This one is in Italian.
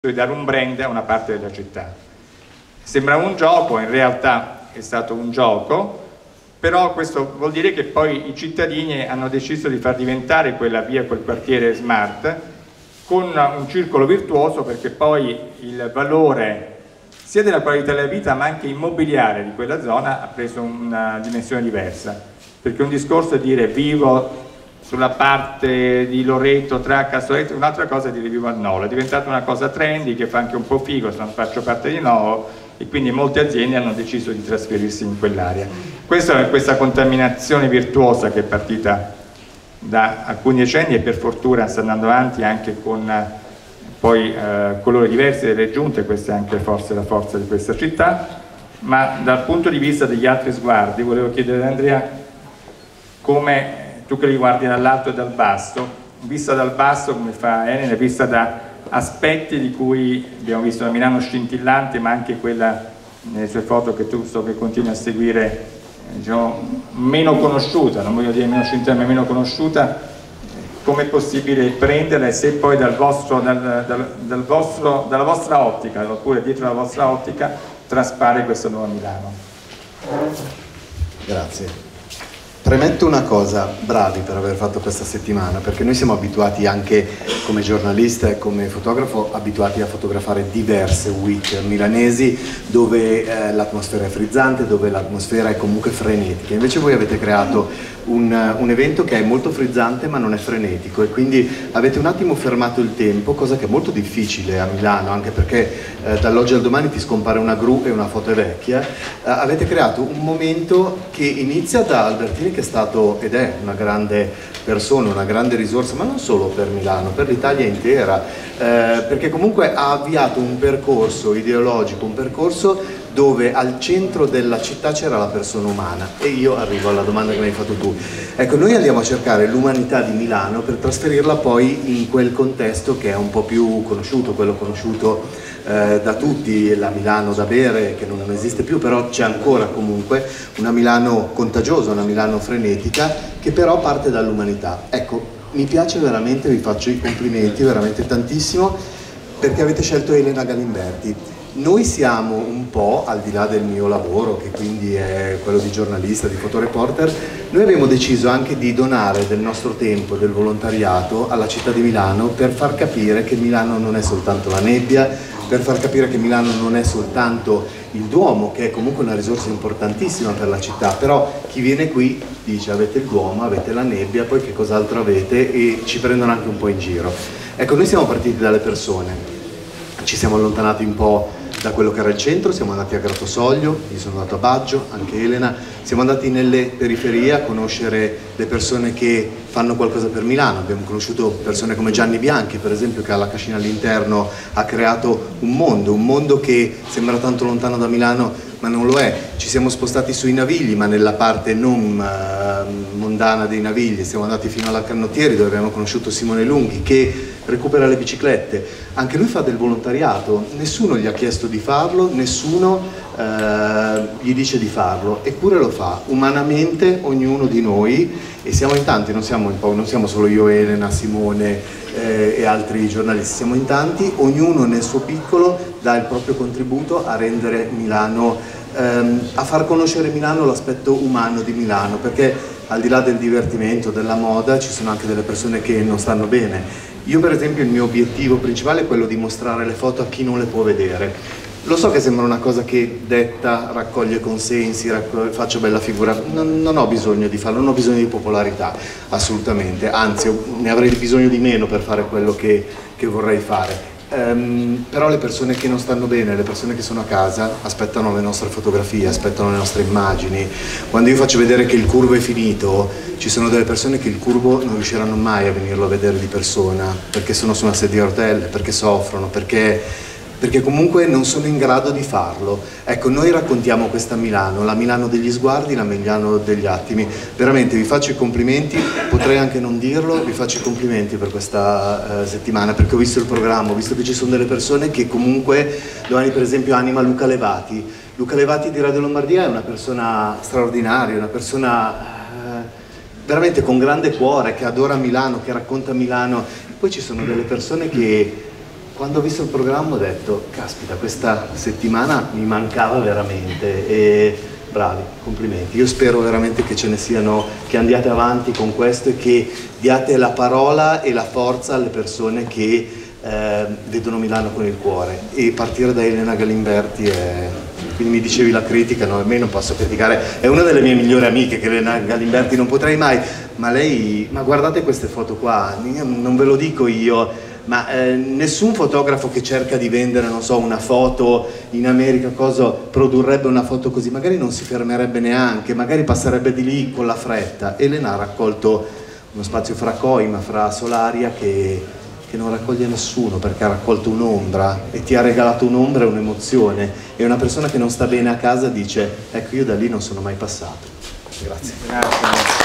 di dare un brand a una parte della città. Sembra un gioco, in realtà è stato un gioco, però questo vuol dire che poi i cittadini hanno deciso di far diventare quella via, quel quartiere smart, con un circolo virtuoso, perché poi il valore sia della qualità della vita ma anche immobiliare di quella zona ha preso una dimensione diversa, perché un discorso è dire vivo sulla parte di Loreto tra Cassoletto, un'altra cosa è dire vivo a Nolo, è diventata una cosa trendy che fa anche un po' figo se non faccio parte di Nolo, e quindi molte aziende hanno deciso di trasferirsi in quell'area. Questa contaminazione virtuosa che è partita da alcuni decenni e per fortuna sta andando avanti anche con poi colori diversi delle giunte, questa è anche forse la forza di questa città. Ma dal punto di vista degli altri sguardi volevo chiedere ad Andrea come tu che li guardi dall'alto e dal basso, vista dal basso come fa Elena, vista da aspetti di cui abbiamo visto la Milano scintillante, ma anche quella nelle sue foto che tu so che continui a seguire, diciamo, meno conosciuta, non voglio dire meno scintillante ma meno conosciuta, come è possibile prenderla e se poi dalla vostra ottica, oppure dietro la vostra ottica, traspare questa nuova Milano. Grazie. Premetto una cosa, bravi per aver fatto questa settimana, perché noi siamo abituati anche come giornalista e come fotografo, abituati a fotografare diverse week milanesi dove l'atmosfera è frizzante, dove l'atmosfera è comunque frenetica. Invece voi avete creato un evento che è molto frizzante ma non è frenetico, e quindi avete un attimo fermato il tempo, cosa che è molto difficile a Milano, anche perché dall'oggi al domani ti scompare una gru e una foto è vecchia. Avete creato un momento che inizia da Albertini, che è stato ed è una grande persona, una grande risorsa, ma non solo per Milano, per l'Italia intera, perché comunque ha avviato un percorso ideologico, un percorso dove al centro della città c'era la persona umana. E io arrivo alla domanda che mi hai fatto tu. Ecco, noi andiamo a cercare l'umanità di Milano per trasferirla poi in quel contesto che è un po' più conosciuto, quello conosciuto da tutti, la Milano da bere, che non esiste più, però c'è ancora comunque una Milano contagiosa, una Milano frenetica, che però parte dall'umanità. Ecco, mi piace veramente, vi faccio i complimenti veramente tantissimo, perché avete scelto Elena Galimberti. Noi siamo un po', al di là del mio lavoro, che quindi è quello di giornalista, di fotoreporter, noi abbiamo deciso anche di donare del nostro tempo, del volontariato alla città di Milano, per far capire che Milano non è soltanto la nebbia, per far capire che Milano non è soltanto il Duomo, che è comunque una risorsa importantissima per la città, però chi viene qui dice avete il Duomo, avete la nebbia, poi che cos'altro avete, e ci prendono anche un po' in giro. Ecco, noi siamo partiti dalle persone, ci siamo allontanati un po' da quello che era il centro, siamo andati a Gratosoglio, io sono andato a Baggio, anche Elena, siamo andati nelle periferie a conoscere le persone che fanno qualcosa per Milano. Abbiamo conosciuto persone come Gianni Bianchi, per esempio, che alla Cascina all'Interno ha creato un mondo che sembra tanto lontano da Milano ma non lo è. Ci siamo spostati sui Navigli, ma nella parte non mondana dei Navigli, siamo andati fino alla Cannottieri, dove abbiamo conosciuto Simone Lunghi, che recupera le biciclette. Anche lui fa del volontariato, nessuno gli ha chiesto di farlo, nessuno gli dice di farlo, eppure lo fa umanamente ognuno di noi, e siamo in tanti, non siamo solo io, Elena, Simone e altri giornalisti, siamo in tanti, ognuno nel suo piccolo dà il proprio contributo a rendere Milano, a far conoscere Milano, l'aspetto umano di Milano, perché al di là del divertimento, della moda, ci sono anche delle persone che non stanno bene. Io per esempio il mio obiettivo principale è quello di mostrare le foto a chi non le può vedere. Lo so che sembra una cosa che detta, raccoglie consensi, faccio bella figura, non ho bisogno di farlo, non ho bisogno di popolarità, assolutamente, anzi ne avrei bisogno di meno per fare quello che vorrei fare. Però le persone che non stanno bene, le persone che sono a casa, aspettano le nostre fotografie, aspettano le nostre immagini. Quando io faccio vedere che il curvo è finito, ci sono delle persone che il curvo non riusciranno mai a venirlo a vedere di persona, perché sono su una sedia a rotelle, perché soffrono, perché comunque non sono in grado di farlo. Ecco, noi raccontiamo questa Milano, la Milano degli sguardi, la Milano degli attimi. Veramente vi faccio i complimenti, potrei anche non dirlo, vi faccio i complimenti per questa settimana, perché ho visto il programma, ho visto che ci sono delle persone che comunque, domani per esempio anima Luca Levati. Luca Levati di Radio Lombardia è una persona straordinaria, una persona veramente con grande cuore, che adora Milano, che racconta Milano. Poi ci sono delle persone che quando ho visto il programma ho detto, caspita, questa settimana mi mancava veramente, e bravi, complimenti. Io spero veramente che ce ne siano, che andiate avanti con questo e che diate la parola e la forza alle persone che vedono Milano con il cuore, e partire da Elena Galimberti quindi mi dicevi la critica, no, a me non posso criticare, è una delle mie migliori amiche, che Elena Galimberti non potrei mai, ma lei, ma guardate queste foto qua, non ve lo dico io, ma nessun fotografo che cerca di vendere, non so, una foto in America, cosa, produrrebbe una foto così, magari non si fermerebbe neanche, magari passerebbe di lì con la fretta. Elena ha raccolto uno spazio fra Coima, fra Solaria, che non raccoglie nessuno, perché ha raccolto un'ombra e ti ha regalato un'ombra e un'emozione, e una persona che non sta bene a casa dice, ecco, io da lì non sono mai passato. Grazie.